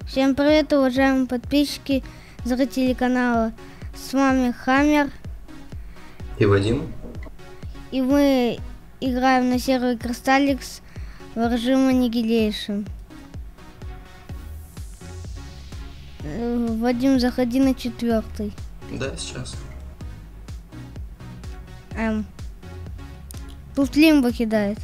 Всем привет, уважаемые подписчики, зрители канала. С вами Хаммер. И Вадим. И мы играем на сервере Crystalix в режим Annihilation. Вадим, заходи на 4. Да, сейчас. Тут лимбо кидает.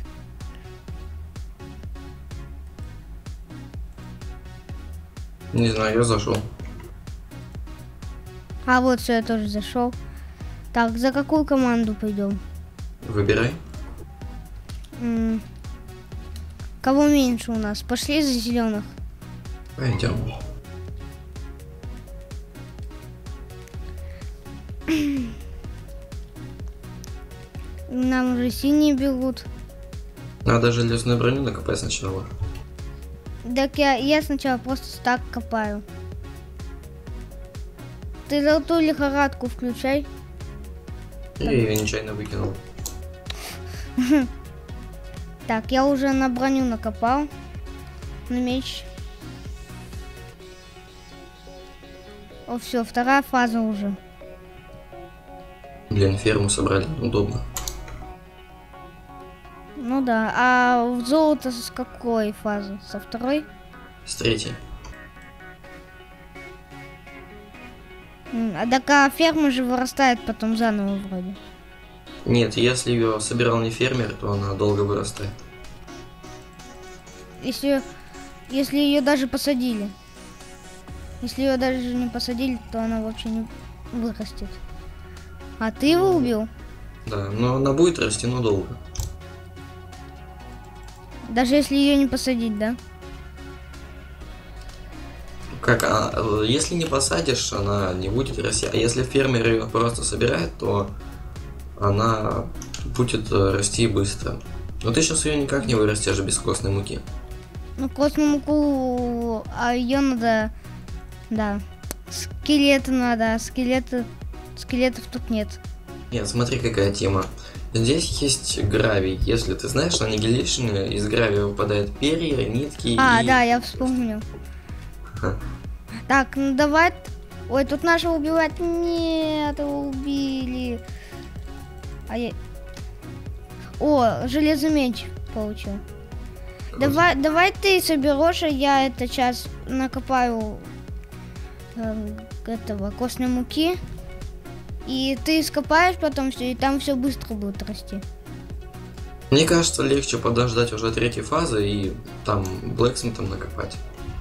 Не знаю, я зашел. А вот все, я тоже зашел. Так, за какую команду пойдем? Выбирай. Кого меньше у нас? Пошли за зеленых. Пойдем. Нам уже синие бегут. Надо железную броню накопать сначала. Так я сначала просто так копаю. Ты золотую лихорадку включай. Я ее нечаянно выкинул. Так, я уже на броню накопал. На меч. О, все, вторая фаза уже. Блин, ферму собрали, удобно. Ну да, а в золото с какой фазы? Со второй? С третьей. А ферма же вырастает потом заново вроде. Нет, если ее собирал не фермер, то она долго вырастает. Если ее даже посадили. Если ее даже не посадили, то она вообще не вырастет. А ты его убил? Да, но она будет расти, но долго. Даже если ее не посадить, да? Как, если не посадишь, она не будет расти. А если фермер ее просто собирает, то она будет расти быстро. Но ты сейчас ее никак не вырастешь без костной муки. Ну, костную муку, а ее надо... Да. Скелеты надо, а скелетов тут нет. Нет, смотри, какая тема. Здесь есть гравий. Если ты знаешь, на Annihilation из гравия выпадают перья, нитки А, и... да, я вспомнил. Так, ну давай... Ой, тут нашего убивать. Нет, его убили. О, железный меч получил. Давай ты соберешь, а я это сейчас накопаю этого костной муки. И ты скопаешь потом все, и там все быстро будет расти. Мне кажется, легче подождать уже третьей фазы и там блэксмитом накопать.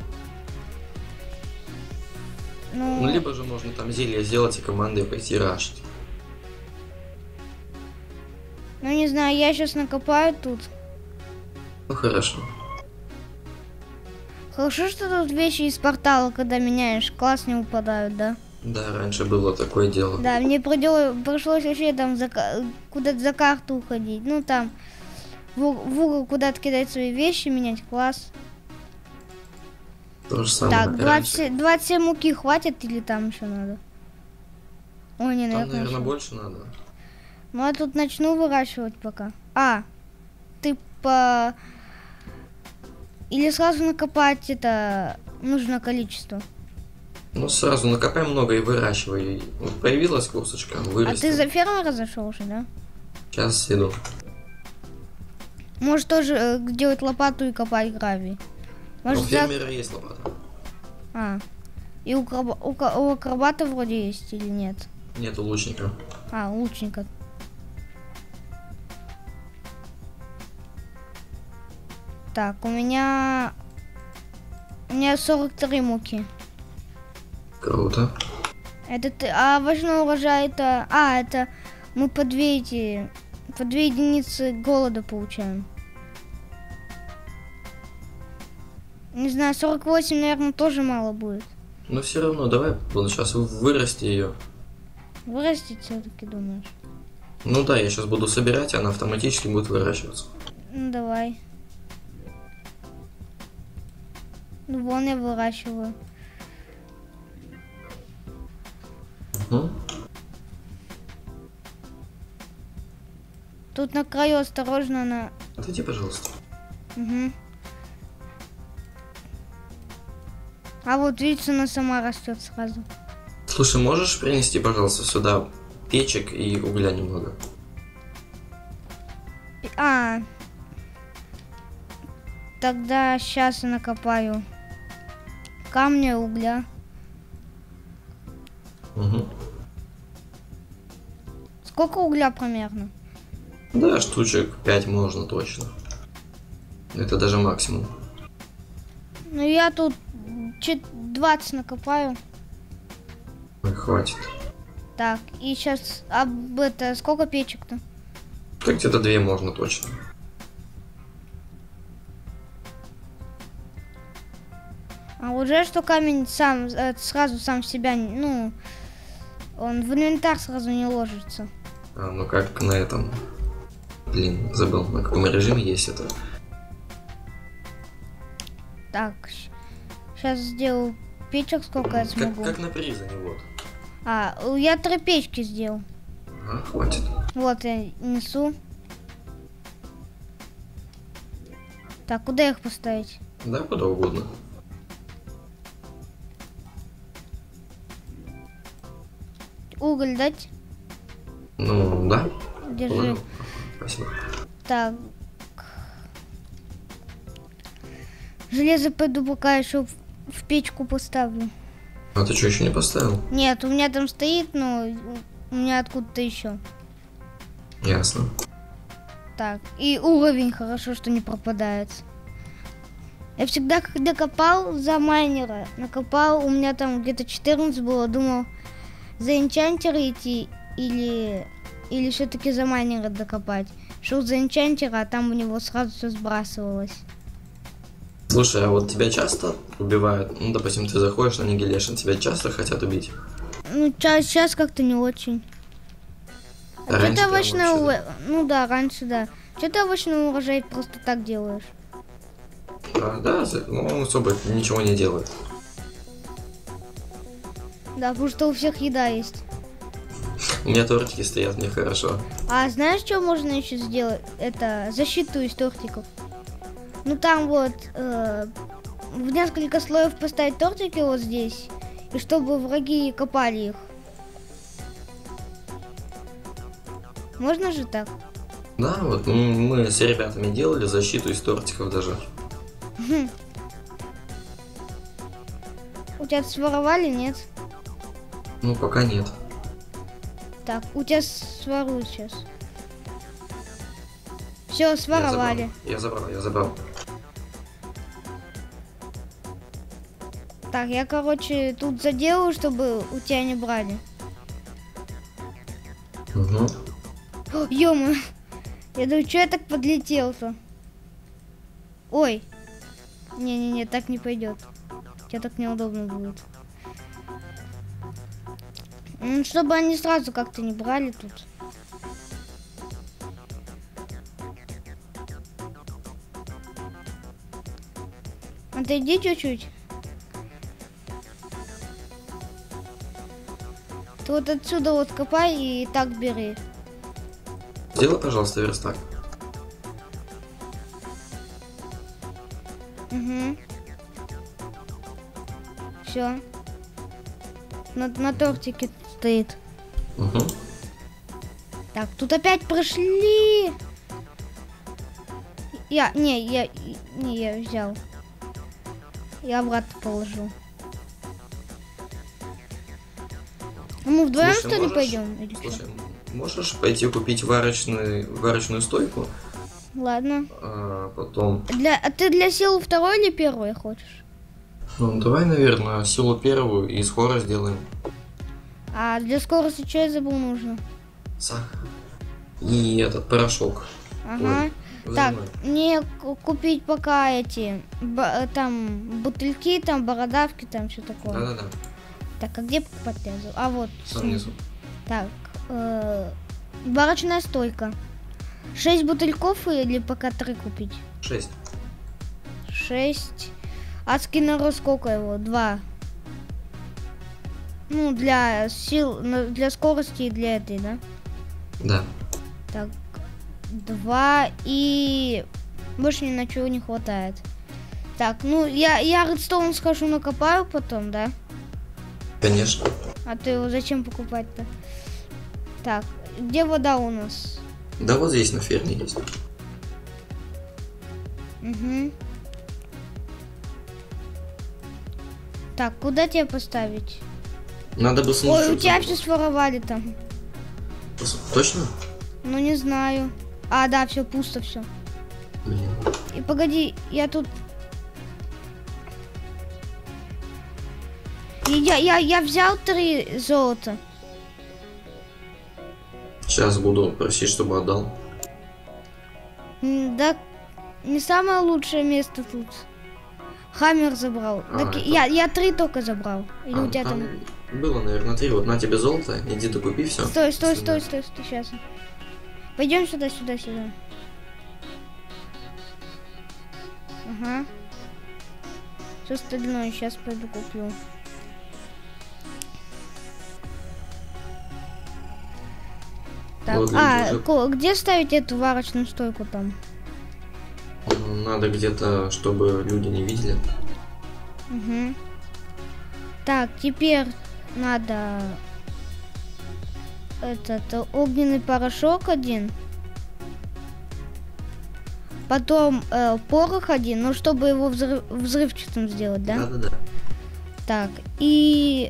Ну, либо же можно там зелье сделать и командой пойти рашить. Ну, не знаю, я сейчас накопаю тут. Ну, хорошо. Хорошо, что тут вещи из портала, когда меняешь, класс не упадают, да? Да, раньше было такое дело. Да, мне пришлось вообще там куда-то за карту уходить. Ну, там в угол куда-то кидать свои вещи, менять класс. То же самое. Так, 27 муки хватит или там еще надо? Ой, не, там, наверное, больше надо. Ну, я тут начну выращивать пока. Ты Или сразу накопать это нужное количество? Ну, сразу накопай много и выращивай. Вот появилась косточка, вырастет. А ты за фермера зашел уже, да? Сейчас иду. Может тоже делать лопату и копать гравий. Может, у фермера есть лопата. И у акробата вроде есть или нет? Нет, у лучника. Лучника. Так, у меня 43 муки. Круто. А важный урожай это мы по 2 единицы голода получаем. Не знаю, 48, наверное, тоже мало будет. Но все равно, давай сейчас вырасти ее. Вырастить все-таки, думаешь? Ну да, я сейчас буду собирать, и она автоматически будет выращиваться. Ну давай. Ну вон я выращиваю. Тут на краю осторожно Отойди, пожалуйста. Угу. А вот видите, она сама растет сразу. Слушай, можешь принести, пожалуйста, сюда печек и угля немного? А, тогда сейчас я накопаю камня, угля. Угу. Сколько угля примерно? Да, штучек 5 можно точно. Это даже максимум. Ну я тут 20 накопаю. Ой, хватит. Так, и сейчас сколько печек-то? Так где-то 2 можно точно. А уже что камень сразу сам себя, ну, он в инвентарь сразу не ложится. А, ну как на этом. Блин, забыл, на каком режиме есть это. Так, сейчас сделаю печек, сколько я смогу. Как на призане, вот. А, я 3 печки сделал. А, хватит. Вот я несу. Так, куда их поставить? Да, куда угодно. Уголь дать? Ну, да. Держи. Понял. Спасибо. Так. Железо пойду пока еще в печку поставлю. А ты что, еще не поставил? Нет, у меня там стоит, но у меня откуда-то еще. Ясно. Так, и уровень хорошо, что не пропадает. Я всегда, когда копал за майнера, накопал, у меня там где-то 14 было, думал, за энчантера идти или все-таки за майнера докопать. Шел за энчантера, а там у него сразу все сбрасывалось. Слушай, а вот тебя часто убивают? Ну, допустим, ты заходишь на Нигилешн, тебя часто хотят убить? Ну, сейчас как-то не очень. А раньше Что-то прям обычно, вообще, ну да, раньше да. Что-то обычно урожай просто так делаешь. Да, ну, он особо ничего не делает. Да, потому что у всех еда есть. У меня тортики стоят, мне хорошо. А знаешь, что можно еще сделать? Это защиту из тортиков. Ну там вот в несколько слоев поставить тортики вот здесь, и чтобы враги копали их. Можно же так? Да, вот мы с ребятами делали защиту из тортиков даже. У тебя своровали, нет? Ну, пока нет. Так, у тебя своруют сейчас. Все, своровали. Я забрал. Так, я, короче, тут заделаю, чтобы у тебя не брали. Угу. Ё-моё, я думаю, что я так подлетел-то? Ой, не-не-не, так не пойдет. Тебе так неудобно будет. Ну, чтобы они сразу как-то не брали тут. Отойди чуть-чуть. Ты вот отсюда вот копай и так бери. Сделай, пожалуйста, верстак. Угу. Все. На тортике стоит. Угу. Так, тут опять прошли. Я взял. Я обратно положу. Мы вдвоем, Слушай, что ли, можешь- пойдем? Или что? Слушай, можешь пойти купить варочную стойку, Ладно. а потом... А ты для силы второй или первой хочешь? Ну, давай, наверное, силу первую и скорость сделаем. А для скорости что я забыл нужно? Сахар. И этот порошок. Ага. Ой, Так, взрывной. мне купить пока эти там бутыльки, там бородавки, там все такое. Да-да-да, Так, а где покупать лезу? А вот. внизу. Так, барочная стойка. 6 бутыльков или пока 3 купить? 6. 6. Адский народ сколько его? 2. Ну, для сил, для скорости и для этой, да? Да. Так, 2 и больше ни на чего не хватает. Так, ну я редстоун схожу накопаю потом, да? Конечно. А ты его зачем покупать-то? Так, где вода у нас? Да вот здесь на ферме есть. Угу. Так, куда тебя поставить? Надо бы сундучок. Ой, у тебя забрать. все своровали там. Точно? Ну не знаю. А, да, все пусто, все. Блин. И погоди, я тут. Я взял 3 золота. Сейчас буду просить, чтобы отдал. Да, не самое лучшее место тут. Хаммер забрал. Так это- я 3 только забрал. Или у тебя там. Было, наверное, 3. Вот на тебе золото, иди докупи все. Стой, сейчас. Пойдем сюда. Ага. Все остальное сейчас пойду куплю. Так, Вот, видишь, где ставить эту варочную стойку там? Надо где-то, чтобы люди не видели. Угу. Так, теперь надо этот огненный порошок 1. Потом порох 1, ну чтобы его взрывчатым сделать, да? Да. Так, и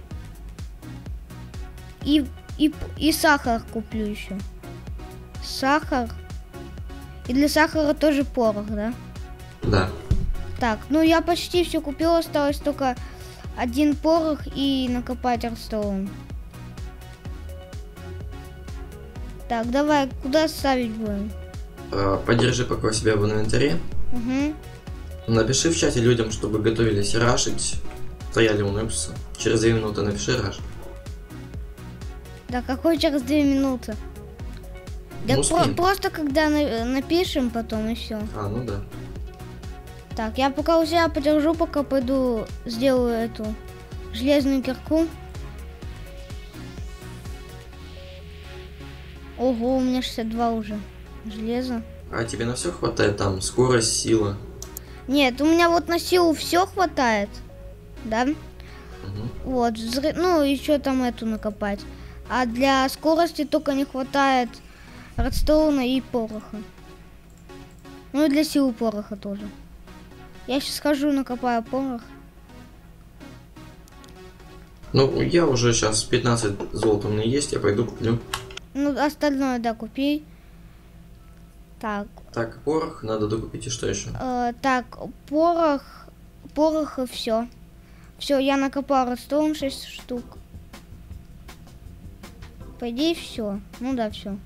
сахар куплю еще. Сахар. И для сахара тоже порох, да? Да. Так, ну я почти все купил, осталось только 1 порох и накопать редстоун. Так, давай, куда ставить будем? Подержи пока у себя в инвентаре. Угу. Напиши в чате людям, чтобы готовились рашить. Стояли у Непса. Через 2 минуты напиши раш. Да какой через 2 минуты? Да Ну, успеем. просто когда напишем потом и все. Ну да. Так, я пока у себя подержу, пока пойду сделаю эту железную кирку. Ого, у меня 62 уже железа. А тебе на все хватает? Там скорость, сила. Нет, у меня вот на силу все хватает, да? Угу. Вот, ну еще там эту накопать. А для скорости только не хватает редстоуна и пороха. Ну и для силы пороха тоже. Я сейчас схожу накопаю порох. Ну, я уже сейчас 15 золота у меня есть, я пойду куплю. Ну, остальное, да, купи. Так. Так, порох, надо докупить, и что еще? Так, порох и все. Все, я накопал редстоун 6 штук. По идее, все. Ну да, все.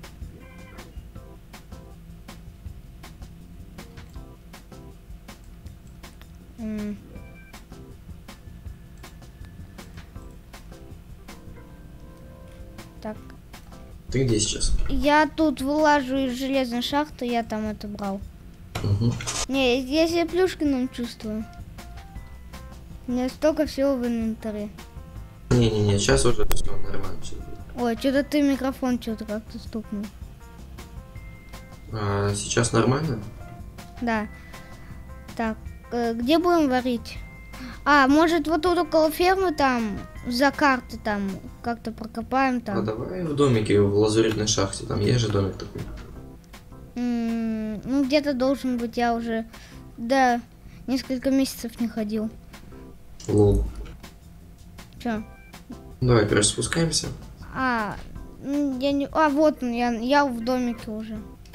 Так. Ты где сейчас? Я тут вылажу из железной шахты, я там это брал. Угу. Не, я себя Плюшкиным чувствую. У меня столько всего в инвентаре. Не-не-не, сейчас уже все нормально. Всё будет. Ой, что-то ты микрофон что-то как-то стукнул. Сейчас нормально? Да. Так, где будем варить? Может вот тут около фермы там, за карты там, как-то прокопаем там. Давай в домике, в лазуритной шахте, там есть же домик такой. Ну где-то должен быть, я уже, да, несколько месяцев не ходил. Лол. Чё? Давай, короче, спускаемся. Я не... вот он, я в домике уже.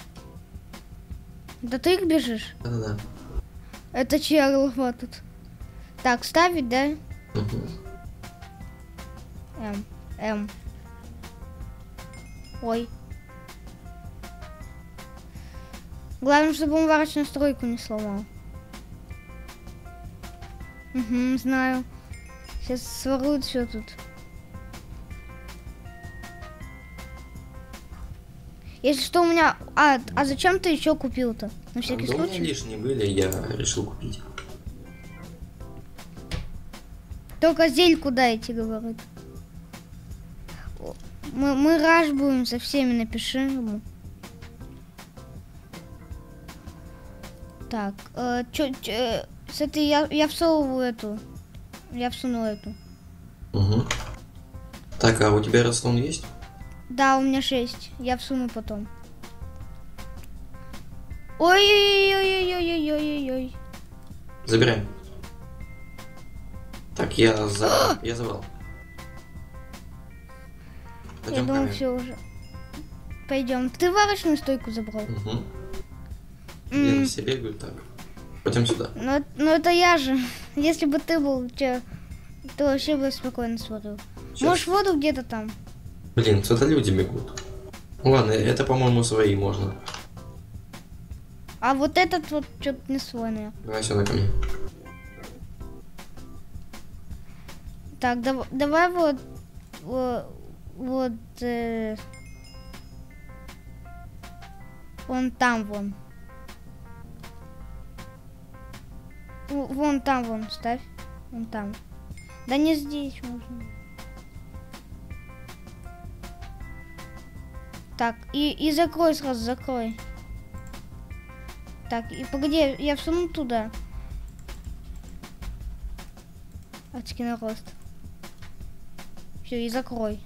Да ты их бежишь? Да-да-да. Это чья голова тут? Так, ставить, да? Угу. Ой. Главное, чтобы он варочную стройку не сломал. Угу, знаю. Сейчас своруют все тут. Если что, у меня... А зачем ты еще купил-то? На всякий Да у меня случай? лишние были, я решил купить. Только зельку дайте, говорит. Мы раш будем со всеми, напиши ему. Так, С этой я всовываю эту. Я всуну эту. Угу. Так, а у тебя redstone есть? Да, у меня 6. Я всуну потом. Ой-ой-ой-ой-ой-ой-ой-ой-ой. Забираем. Так, я забрал. Я Пойдем думал, ко все уже. Пойдем. Ты варочную стойку забрал? Угу. Блин, все бегают так. Пойдем сюда. Ну это я же. Если бы ты был, то вообще бы спокойно сварил. Сейчас. Можешь воду где-то там? Блин, это люди бегут. Ладно, это, по-моему, свои можно. А вот этот вот что-то не свой, наверное. Давай сюда ко мне. Так, давай вот вон там вон. Вон там вон ставь. Вон там. Да не здесь можно. Так, и закрой сразу, закрой. Так, и погоди, я всуну туда. Адский нарост. Все, и закрой.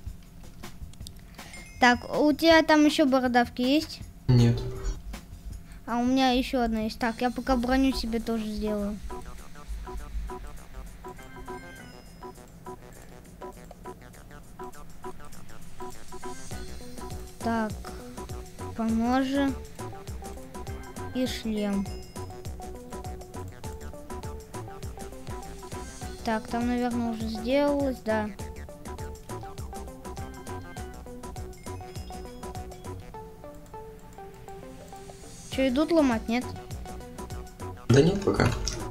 Так, у тебя там еще бородавки есть? Нет. А у меня еще одна есть. Так, я пока броню себе тоже сделаю. Так, поможем. И шлем. Так, там, наверное, уже сделалось, да. Что, идут ломать, нет? Да нет пока.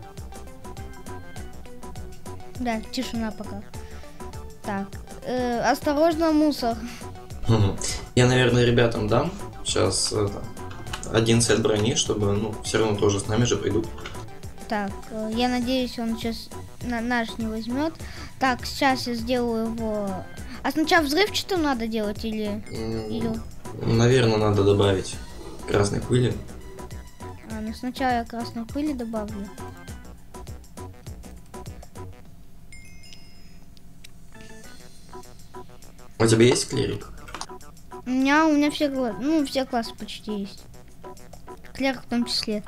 Да, тишина пока. Так, осторожно, мусор. Я, наверное, ребятам дам сейчас один сет брони, чтобы, все равно тоже с нами же придут. Так, я надеюсь, он сейчас наш не возьмет. Так, сейчас я сделаю его. А сначала взрывчатую надо делать или? Наверное, надо добавить красной пыли. Ну сначала я красной пыли добавлю. У тебя есть клерик? У меня все классы почти есть. Клерк в том числе.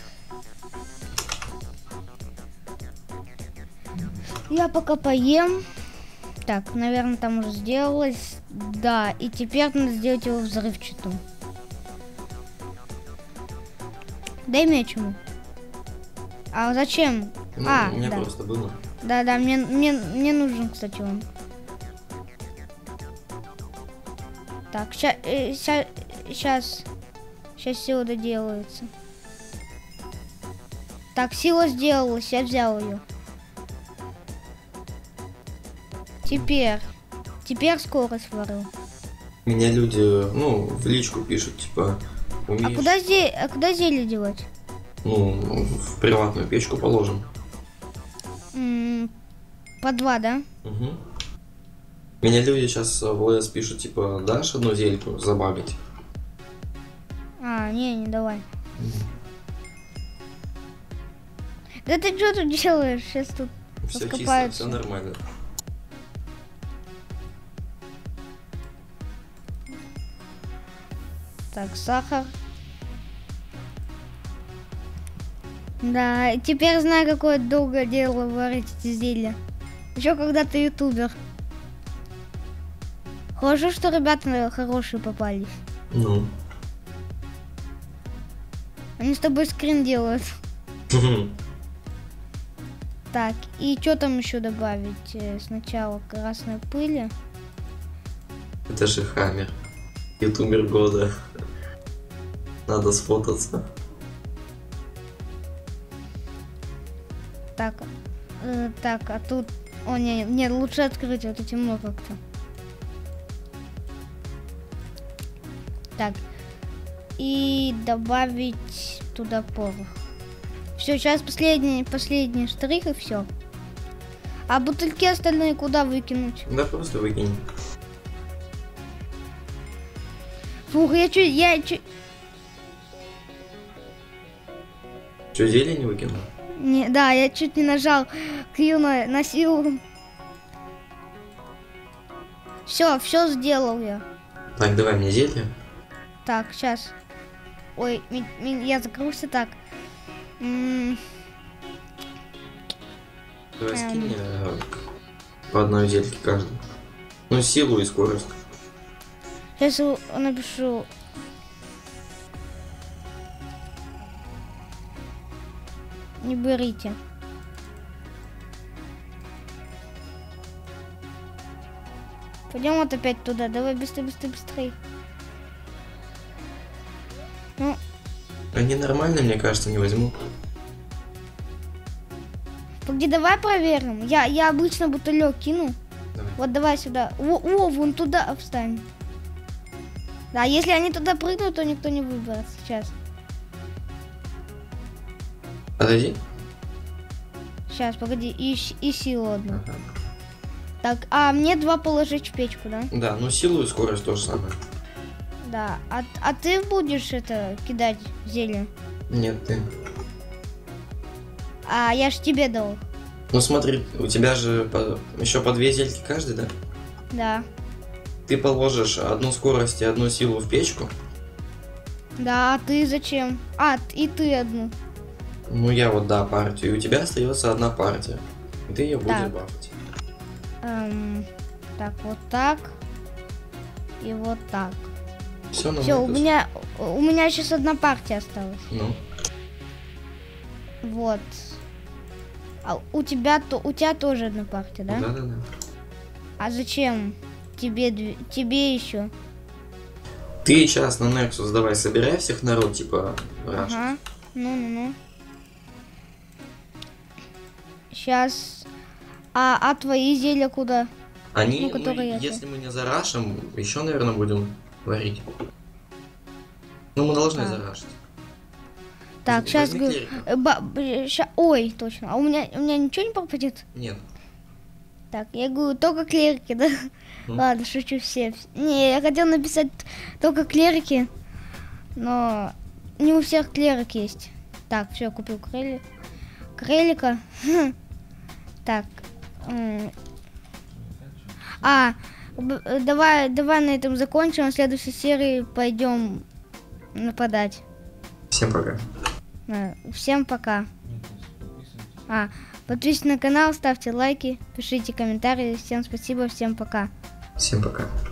Я пока поем. Так, наверное, там уже сделалось. Да, и теперь надо сделать его взрывчатым. Дай меч ему. А зачем? У меня да. просто было. Да, мне нужен, кстати, он. Так, сейчас сила доделается. Так, сила сделалась, я взял ее. Теперь скорость варю. Меня люди, в личку пишут, типа, умеешь... А куда зелье делать? В приватную печку положим. По 2, да? Угу. Меня люди сейчас в ЛС пишут, типа, дашь одну зельку забагать? Не давай. Да ты что тут делаешь? Сейчас тут все раскопаются. чисто, все нормально. Так, сахар. Да, теперь знаю, какое долгое дело варить эти зелья. Еще когда ты ютубер. Хорошо, что ребята хорошие попались. Они с тобой скрин делают. Так, и что там еще добавить? Сначала красной пыли. Это же Хаммер. Ютубер года. Надо сфотаться. Так, а тут... О, нет, лучше открыть, а то темно как-то. Так, и добавить туда порох. Все, сейчас последний штрих и все. А бутыльки остальные куда выкинуть? Да просто выкинь. Фух, Что, зелень не выкинул? Не, да, я чуть не нажал Q на силу. Все сделал я. Так, давай мне зелье. Так, сейчас. Ой, я закрылся так. Давай скинь по одной зельке каждый. Ну, силу и скорость. Сейчас напишу. Не берите. Пойдем вот опять туда. Давай быстрее, быстрее, быстрее. Ну, Они нормальные, мне кажется, не возьму. погоди, давай проверим. Я обычно бутылек кину. Давай. Вот давай сюда. Вон туда встань. Да, если они туда прыгнут, то никто не выберется сейчас. Подожди. Сейчас, погоди, и силу одну. Ага. Так, а мне 2 положить в печку, да? Да, ну силу и скорость то же самое. Да. А ты будешь это кидать зелье? Нет, ты. А я ж тебе дал. Ну смотри, у тебя же еще по 2 зельки каждый, да? Да. Ты положишь одну скорость и одну силу в печку. Да, а ты зачем? А, и ты одну. Ну я вот, да, партию. И у тебя остается одна партия. И ты ее будешь Так. бафать. Так, вот так. И вот так. Все, на Все, мой у меня сейчас одна партия осталась. Ну, Вот. А у тебя тоже одна партия, да? да. А зачем тебе еще? Ты сейчас на Nexus давай собирай всех народ, типа, раш. Ага. Ну. Сейчас. А твои зелья куда? Они, Ну, которые это. если мы не зарашим, еще, наверное, будем варить. Ну, мы должны Так. зарашить. Так, сейчас Возьми клирика. Ой, точно. А у меня ничего не попадет? Нет. Так, я говорю, только клерики, да? Ладно, шучу все. Не, я хотел написать только клерики, но не у всех клерик есть. Так, все, купил крелика. Так. Давай на этом закончим. В следующей серии пойдем нападать. Всем пока. Всем пока. Подписывайтесь на канал, ставьте лайки, пишите комментарии. Всем спасибо, всем пока. Всем пока.